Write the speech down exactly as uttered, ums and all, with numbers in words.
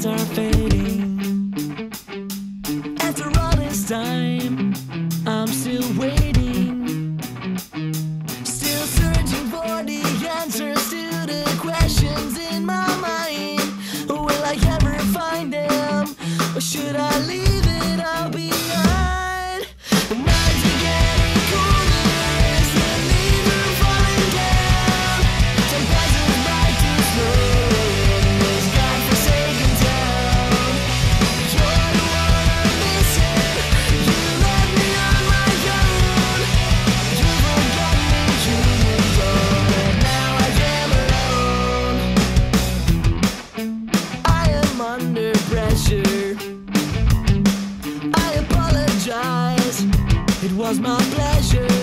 lights are fading. After all this time, I'm still waiting, still searching for the answers to the questions in my mind. Will I ever find them, or should I leave it all behind? The nights are getting cooler as the leaves are falling down. Time passes by too slow in this godforsaken town. You're the one I'm missing. You left me on my own. You forgot me, you moved on, and now I am alone. I am under pressure. I apologize. It was my pleasure.